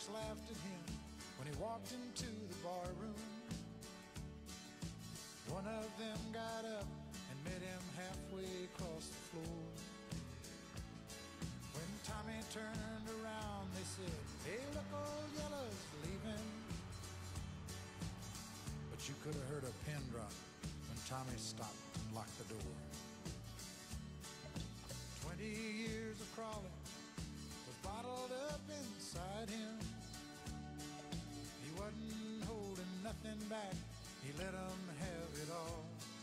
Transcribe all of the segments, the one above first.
folks laughed at him when he walked into the bar room. One of them got up and met him halfway across the floor. When Tommy turned around, they said, "Hey, look, old Yellow's leaving." But you could have heard a pin drop when Tommy stopped and locked the door. 20 years of crawling was bottled up inside him. He wasn't holding nothing back, he let them have it all.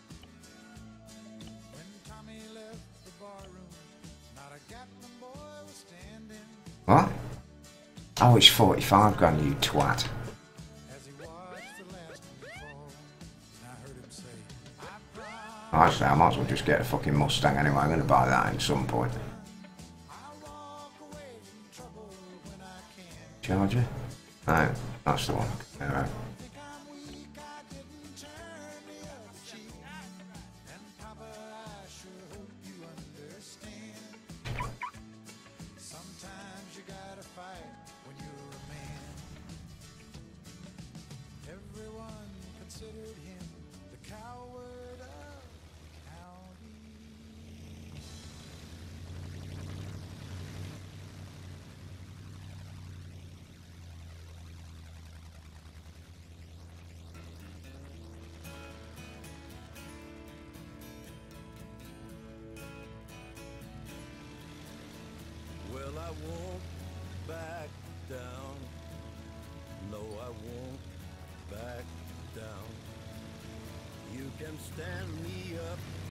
When Tommy left the bar room, not a Gatlin boy was standing. What? Oh, it's 45 grand, you twat. As he watched the last one fall, and I heard him say, "I promise Actually, I might as well just get a fucking Mustang anyway. I'm going to buy that at some point. I'll walk away from trouble when I can." Charger? No, that's the one. Alright. Think I'm weak, I didn't turn the other cheek. And Papa, I sure hope you understand. Sometimes you gotta fight when you're a man. Everyone considered him the coward of the county. Well, I won't back down. No, I won't back down. You can stand me up